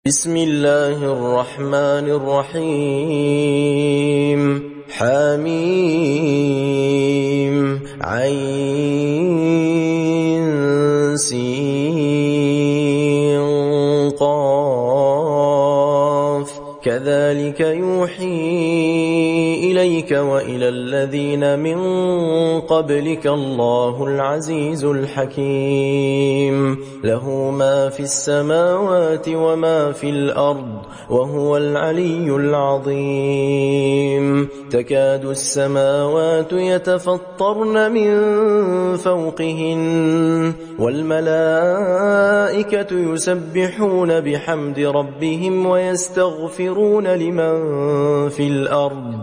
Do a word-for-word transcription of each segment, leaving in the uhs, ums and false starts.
بسم الله الرحمن الرحيم حميم عين سين قاف كذلك يوحي إليك وإلى الذين من قبلك الله العزيز الحكيم له ما في السماوات وما في الأرض وهو العلي العظيم تكاد السماوات يتفطرن من فوقهن والملائكة يسبحون بحمد ربهم ويستغفرون لمن في الأرض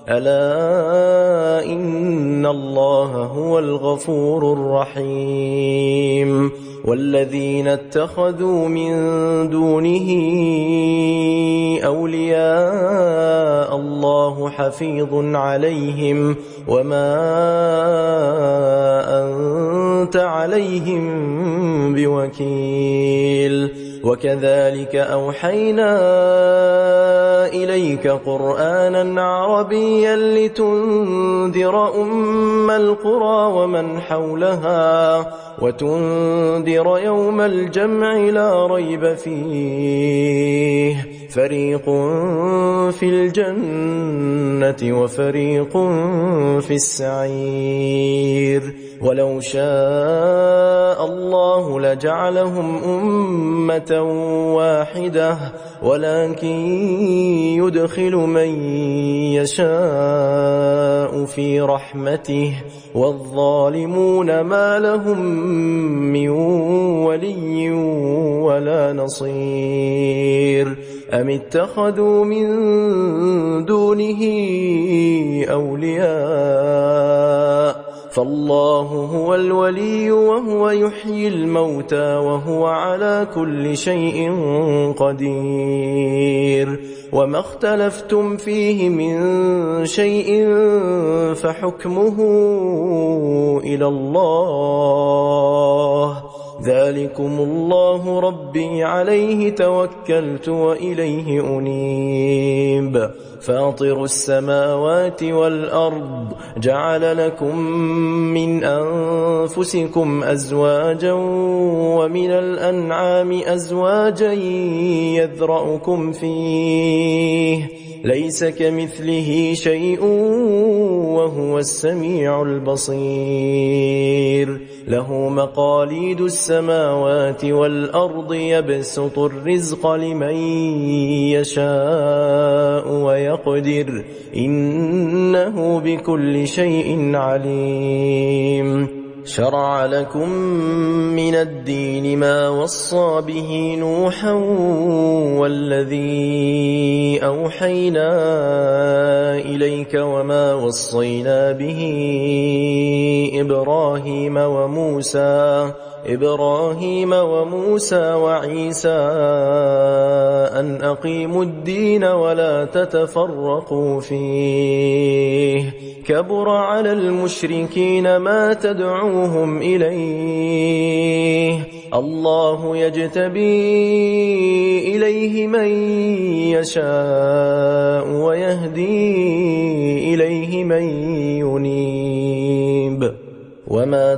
ألا إن الله هو الغفور الرحيم والذين اتخذوا من دونه أولياء الله حفيظ عليهم وما أنت عليهم بوكيل وكذلك أوحينا إليك قرآنا عربيا لتنذر أم القرى ومن حولها وتنذر يوم الجمع لا ريب فيه فريق في الجنة وفريق في السعير ولو شاء الله لجعلهم أمة واحدة ولكن يدخل من يشاء في رحمته والظالمون ما لهم من ولي ولا نصير أم اتخذوا من دونه أولياء فالله هو الولي وهو يحيي الموتى وهو على كل شيء قدير وما اختلفتم فيه من شيء فحكمه إلى الله ذلكم الله ربي عليه توكلت وإليه أنيب فاطر السماوات والأرض جعل لكم من أنفسكم أزواجا ومن الأنعام أزواجا يذرأكم فيه ليس كمثله شيء وهو السميع البصير له مقاليد السماوات والأرض يبسط الرزق لمن يشاء ويقدر إنه بكل شيء عليم شرع لكم من الدين ما وصى به نوحا والذي أوحينا إليك وما وصينا به إبراهيم وموسى إبراهيم وموسى وعيسى أن أقيموا الدين ولا تتفرقوا فيه كبر على المشركين ما تدعوهم إليه الله يجتبي إليه من يشاء ويهدي إليه من ينيب وما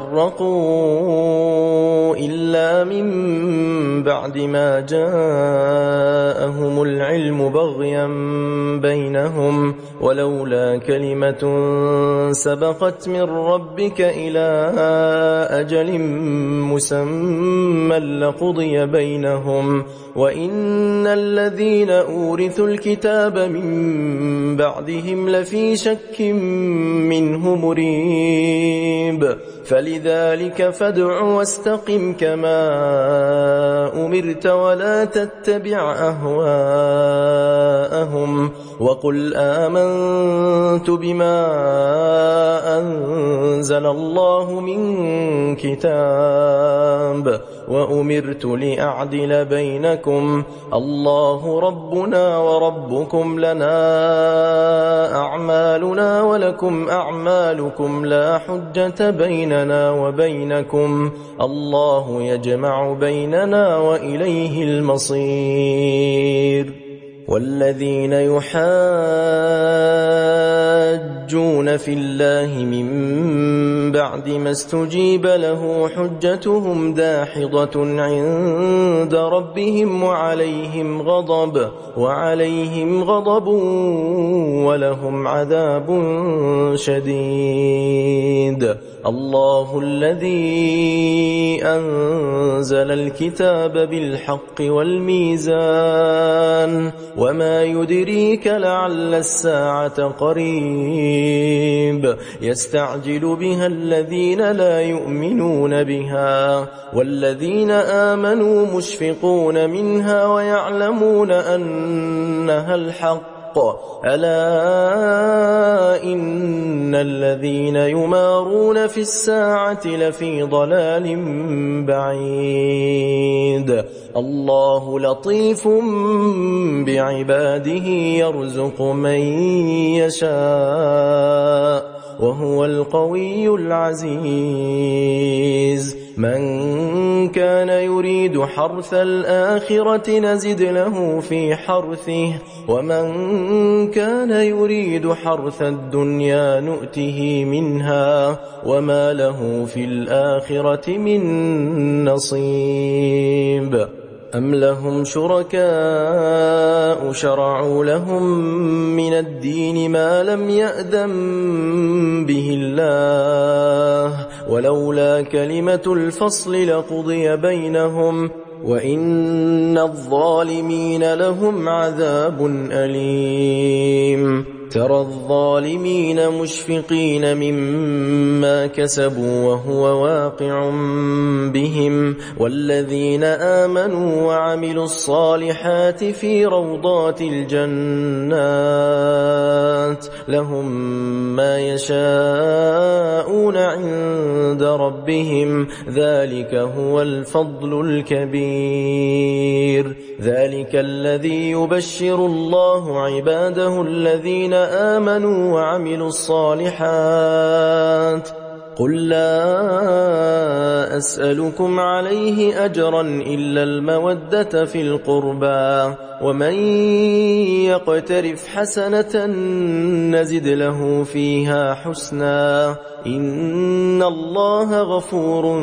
تفرقوا إلا من بعد ما جاءهم العلم بغيا بينهم ولولا كلمة سبقت من ربك إلى أجل مسمى لقضي بينهم وإن الذين أورثوا الكتاب من بعدهم لفي شك منه مريب فلذلك فادع واستقم كما أمرت ولا تتبع أهواءهم وقل آمنت بما أنزل الله من كتاب وأمرت لأعدل بينكم الله ربنا وربكم لنا أعمالنا ولكم أعمالكم لا حجة بيننا وبينكم الله يجمع بيننا وإليه المصير والذين يحاجون في الله من بعد ما استجيب له حجتهم داحضة عند ربهم وعليهم غضب وعليهم غضب ولهم عذاب شديد الله الذي أنزل الكتاب بالحق والميزان وما يدريك لعل الساعة قريب يستعجل بها الذين لا يؤمنون بها والذين آمنوا مشفقون منها ويعلمون أنها الحق ألا إن الذين يمارون في الساعة لفي ضلال بعيد الله لطيف بعباده يرزق من يشاء وهو القوي العزيز من كان يريد حرث الآخرة نزد له في حرثه ومن كان يريد حرث الدنيا نؤته منها وما له في الآخرة من نصيب أم لهم شركاء شرعوا لهم من الدين ما لم يأذن به الله ولولا كلمة الفصل لقضي بينهم وإن الظالمين لهم عذاب أليم ترى الظالمين مشفقين مما كسبوا وهو واقع بهم والذين آمنوا وعملوا الصالحات في روضات الجنات لهم ما يشاءون عند ربهم ذلك هو الفضل الكبير ذلك الذي يبشر الله عباده الذين آمنوا وعملوا الصالحات قل لا أسألكم عليه أجرا إلا المودة في القربى ومن يقترف حسنة نزد له فيها حسنا إن الله غفور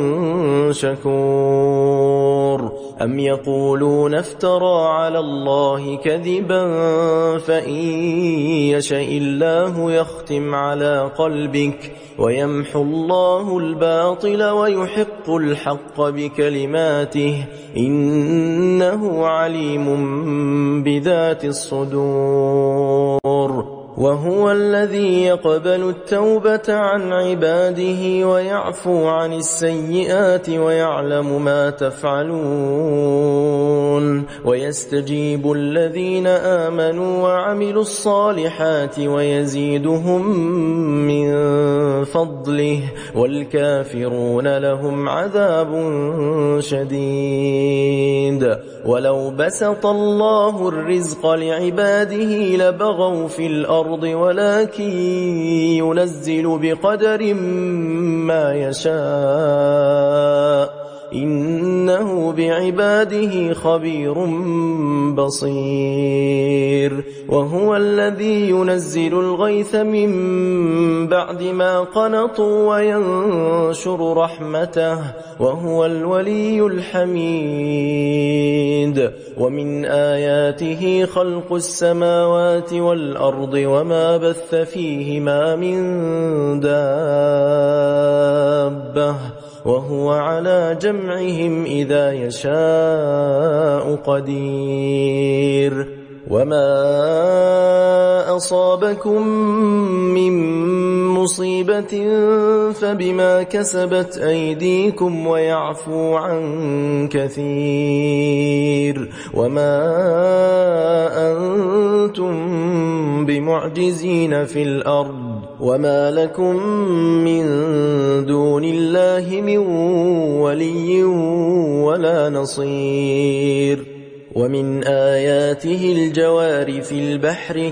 شكور أم يقولون افترى على الله كذبا فإن يشاء الله يختم على قلبك ويمحو الله الباطل ويحق الحق بكلماته إنه عليم بذات الصدور وهو الذي يقبل التوبة عن عباده ويعفو عن السيئات ويعلم ما تفعلون ويستجيب الذين آمنوا وعملوا الصالحات ويزيدهم من فضله والكافرون لهم عذاب شديد ولو بسط الله الرزق لعباده لبغوا في الأرض ولكن ينزل بقدر ما يشاء إنه بعباده خبير بصير وهو الذي ينزل الغيث من بعد ما قنطوا وينشر رحمته وهو الولي الحميد ومن آياته خلق السماوات والأرض وما بث فيهما من دابة وهو على جمعهم إذا يشاء قدير وما أصابكم من مصيبة فبما كسبت أيديكم ويعفو عن كثير وما أنتم بمعجزين في الأرض وما لكم من دون الله من ولي ولا نصير ومن آياته الجوار في البحر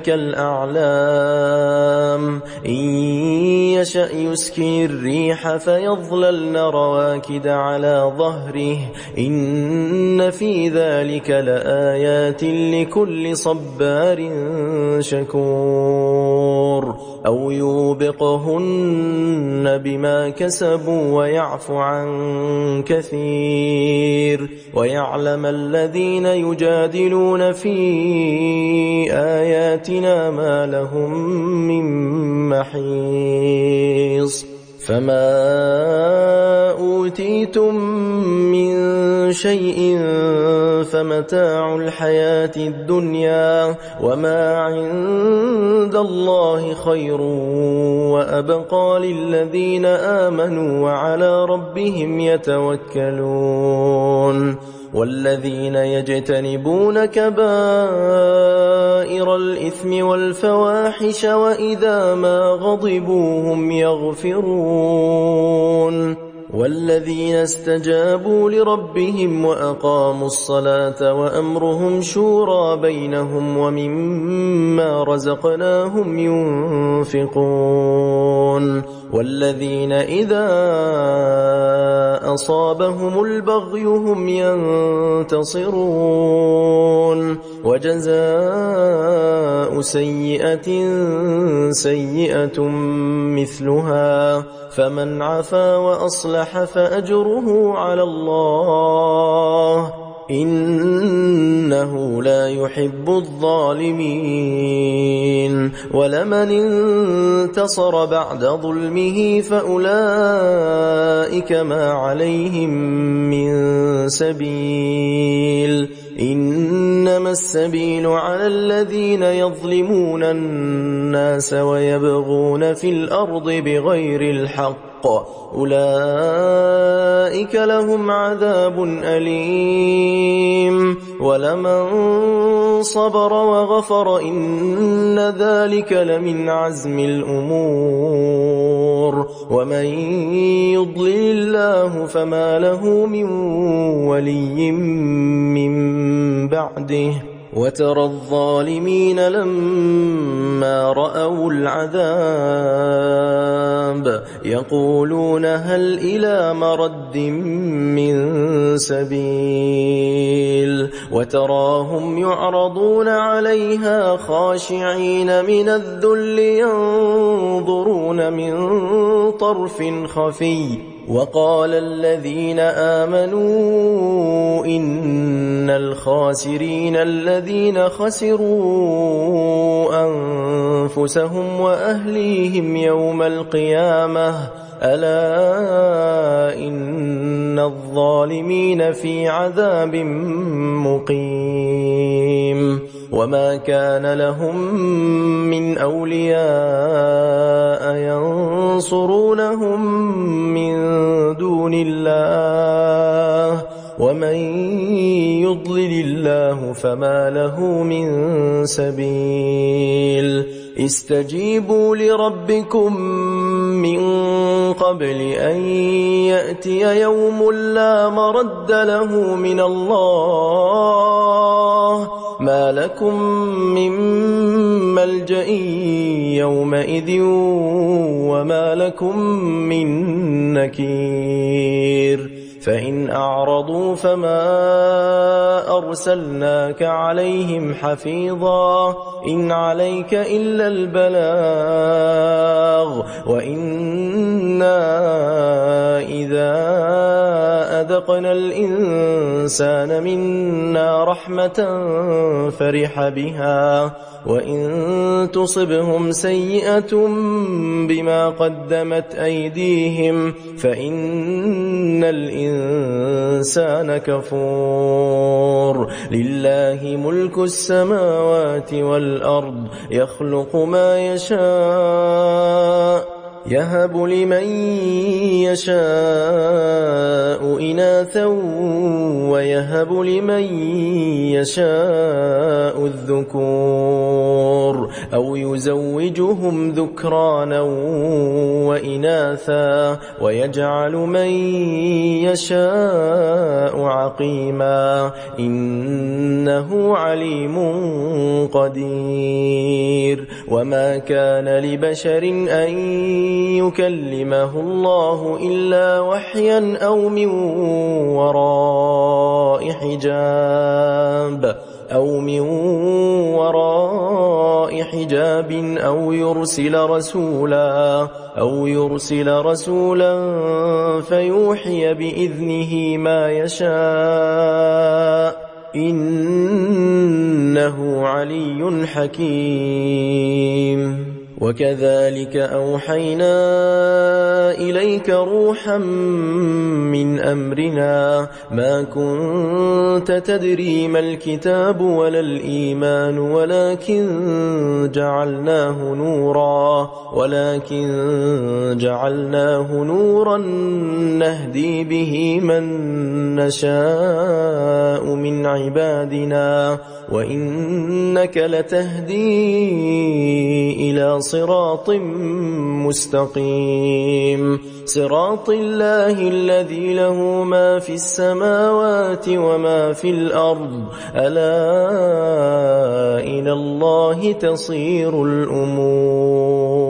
كالأعلام إن يشأ يسكن الريح فيظللن رواكد على ظهره إن في ذلك لآيات لكل صبار شكور أو يوبقهن بما كسبوا ويعفو عن كثير ويعلم الذين يجادلون في آياتنا ما لهم من محيص فما أوتيتم من شيء فمتاع الحياة الدنيا وما عند الله خير وأبقى للذين آمنوا وعلى ربهم يتوكلون والذين يجتنبون كبائر الإثم والفواحش وإذا ما غضبوا هم يغفرون والذين استجابوا لربهم وأقاموا الصلاة وأمرهم شورى بينهم ومما رزقناهم ينفقون والذين إذا أصابهم البغي هم ينتصرون وجزاء سيئة سيئة مثلها فمن عفا وأصلح فأجره على الله إنه لا يحب الظالمين ولمن انتصر بعد ظلمه فأولئك ما عليهم من سبيل إنما السبيل على الذين يظلمون الناس ويبغون في الأرض بغير الحق أولئك لهم عذاب أليم ولمن صبر وغفر إن ذلك لمن عزم الأمور ومن يضلل الله فما له من ولي من بعده وترى الظالمين لما رأوا العذاب يقولون هل إلى مرد من سبيل وتراهم يعرضون عليها خاشعين من الذل ينظرون من طرف خفي وقال الذين آمنوا إن الخاسرين الذين خسروا أنفسهم وأهليهم يوم القيامة ألا إن الظالمين في عذاب مقيم وما كان لهم من أولياء ينصرونهم من دون الله ومن يضلل الله فما له من سبيل استجيبوا لربكم من قبل أن يأتي يوم لا مرد له من الله ما لكم من ملجأ يومئذ وما لكم من نكير فإن أعرضوا فما أرسلناك عليهم حفيظا إن عليك إلا البلاغ وإنا إذا أذقنا الإنسان منا رحمة فرح بها وإن تصبهم سيئة بما قدمت أيديهم فإن الإنسان كفور لله ملك السماوات والأرض يخلق ما يشاء يهب لمن يشاء إناثا ويهب لمن يشاء الذكور أو يزوجهم ذكرانا وإناثا ويجعل من يشاء عقيما إنه عليم قدير. وما كان لبشر أن يكلمه الله إلا وحيا أو من وراء حجاب أو من وراء حجاب أو يرسل رسولا أو يرسل رسولا فيوحي بإذنه ما يشاء إنه علي حكيم. وكذلك أوحينا إليك روحا من أمرنا ما كنت تدري ما الكتاب ولا الإيمان ولكن جعلناه نورا ولكن جعلناه نورا نهدي به من نشاء من عبادنا وإنك لتهدي إلى صراط مستقيم صراط الله الذي له ما في السماوات وما في الأرض ألا إلى الله تصير الأمور.